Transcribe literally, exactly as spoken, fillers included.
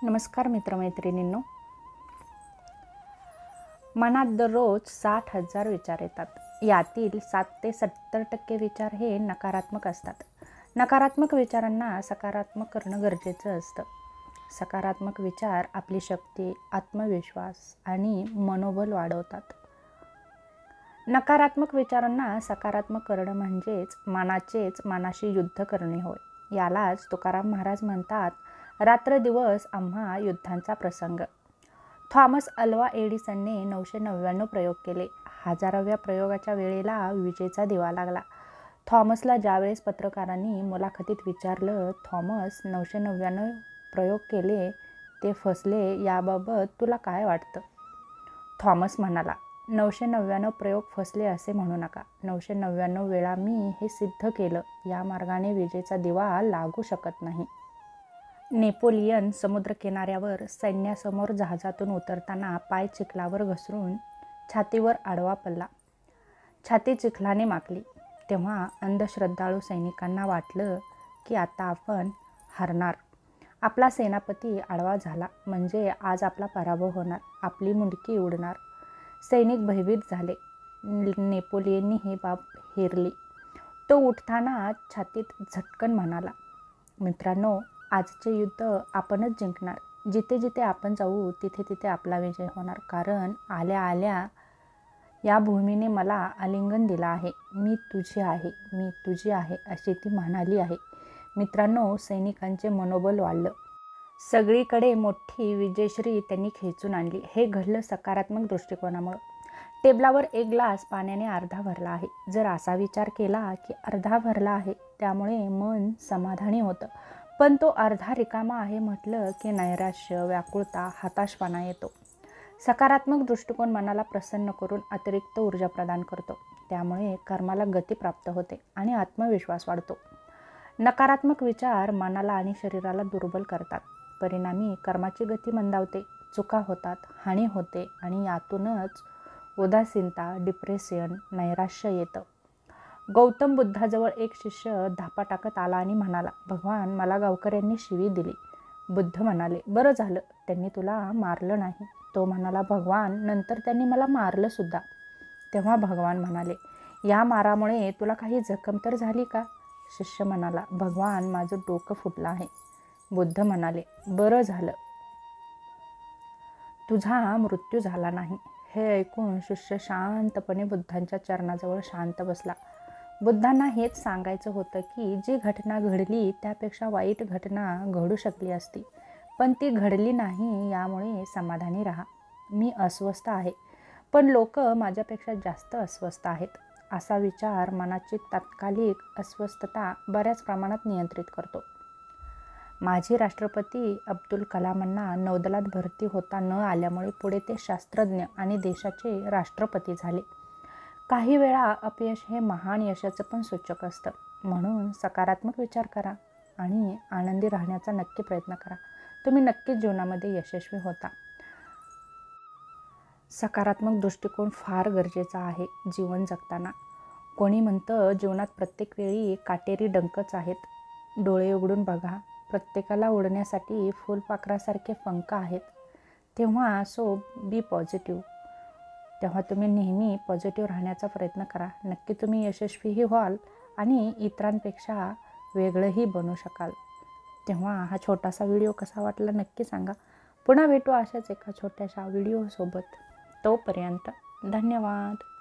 नमस्कार मित्रमैत्रिणींनो. मनात दररोज साठ हजार विचार येतात. यातील सात ते सत्तर टक्के विचार हे नकारात्मक असतात. नकारात्मक विचारांना सकारात्मक करणं गरजेचं असतं. सकारात्मक विचार आपली शक्ती, आत्मविश्वास आणि मनोबल वाढवतात. नकारात्मक विचारांना सकारात्मक करणं म्हणजेच मनाचेच मनाशी युद्ध करणे होय. यालाच तुकाराम महाराज म्हणतात, रात्र दिवस आम्हा युद्धांचा प्रसंग. थॉमस अल्वा एडिसनने नऊशे नव्याण्णव प्रयोग केले. हजाराव्या प्रयोगाच्या वेळेला विजेचा दिवा लागला. थॉमसला ज्यावेळेस पत्रकारांनी मुलाखतीत विचारलं, थॉमस नऊशे नव्याण्णव प्रयोग केले ते फसले, याबाबत तुला काय वाटतं? थॉमस म्हणाला, नऊशे नव्याण्णव प्रयोग फसले असे म्हणू नका. नऊशे नव्याण्णव वेळा मी हे सिद्ध केलं. या मार्गाने विजेचा दिवा लागू शकत नाही. नेपोलियन समुद्रकिनाऱ्यावर सैन्यासमोर जहाजातून उतरताना पाय चिखलावर घसरून छातीवर आडवा पडला. छाती चिखलाने माखली. तेव्हा अंधश्रद्धाळू सैनिकांना वाटलं की आता आपण हरणार. आपला सेनापती आडवा झाला म्हणजे आज आपला पराभव होणार, आपली मुंडकी उडणार. सैनिक भयभीत झाले. नेपोलियननी ही बाब हेरली. तो उठताना छातीत झटकन म्हणाला, मित्रांनो, आजचे युद्ध आपणच जिंकणार. जिथे जिथे आपण जाऊ तिथे तिथे आपला विजय होणार. कारण आल्या आल्या या भूमीने मला आलिंगन दिलं आहे. मी तुझी आहे, मी तुझी आहे अशी ती म्हणाली आहे. मित्रांनो, सैनिकांचे मनोबल वाढलं. सगळीकडे मोठी विजयश्री त्यांनी खेचून आणली. हे घडलं सकारात्मक दृष्टिकोनामुळे. टेबलावर एक ग्लास पाण्याने अर्धा भरला आहे. जर असा विचार केला की अर्धा भरला आहे त्यामुळे मन समाधानी होतं, पण तो अर्धा रिकामा आहे म्हटलं की नैराश्य, व्याकुळता, हताशपणा येतो. सकारात्मक दृष्टिकोन मनाला प्रसन्न करून अतिरिक्त ऊर्जा प्रदान करतो. त्यामुळे कर्माला गती प्राप्त होते आणि आत्मविश्वास वाढतो. नकारात्मक विचार मनाला आणि शरीराला दुर्बल करतात. परिणामी कर्माची गती मंदावते, चुका होतात, हानी होते आणि यातूनच उदासीनता, डिप्रेशन, नैराश्य येतं. गौतम बुद्धाजवळ एक शिष्य धापा टाकत आला आणि म्हणाला, भगवान, मला गावकऱ्यांनी शिवी दिली. बुद्ध म्हणाले, बरं झालं, त्यांनी तुला मारलं नाही. तो म्हणाला, भगवान, नंतर त्यांनी मला मारलं सुद्धा. तेव्हा भगवान म्हणाले, या मारामुळे तुला काही जखम तर झाली का? शिष्य म्हणाला, भगवान, माझं डोकं फुटलं आहे. बुद्ध म्हणाले, बरं झालं, तुझा मृत्यू झाला नाही. हे ऐकून शिष्य शांतपणे बुद्धांच्या चरणाजवळ शांत बसला. बुद्धांना हेच सांगायचं होतं की जी घटना घडली त्यापेक्षा वाईट घटना घडू शकली असती, पण ती घडली नाही. यामुळे समाधानी राहा. मी अस्वस्थ आहे, पण लोक माझ्यापेक्षा जास्त अस्वस्थ आहेत. असा विचार मनाची तात्कालिक अस्वस्थता बऱ्याच प्रमाणात नियंत्रित करतो. माजी राष्ट्रपती अब्दुल कलामांना नौदलात भरती होता न आल्यामुळे पुढे ते शास्त्रज्ञ आणि देशाचे राष्ट्रपती झाले. काही वेळा अपयश हे महान यशाचं पण सूचक असतं. म्हणून सकारात्मक विचार करा आणि आनंदी राहण्याचा नक्की प्रयत्न करा. तुम्ही नक्कीच जीवनामध्ये यशस्वी होता. सकारात्मक दृष्टिकोन फार गरजेचा आहे जीवन जगताना. कोणी म्हणतं, जीवनात प्रत्येक वेळी काटेरी डंकच आहेत. डोळे उघडून बघा, प्रत्येकाला उडण्यासाठी फुलपाखरासारखे पंख आहेत. तेव्हा सो बी पॉझिटिव्ह. तेव्हा तुम्ही नेहमी पॉझिटिव्ह राहण्याचा प्रयत्न करा. नक्की तुम्ही यशस्वीही व्हाल आणि इतरांपेक्षा वेगळंही बनू शकाल. तेव्हा हा छोटासा व्हिडिओ कसा वाटला नक्की सांगा. पुन्हा भेटू अशाच एका छोट्याशा व्हिडिओसोबत. तोपर्यंत धन्यवाद.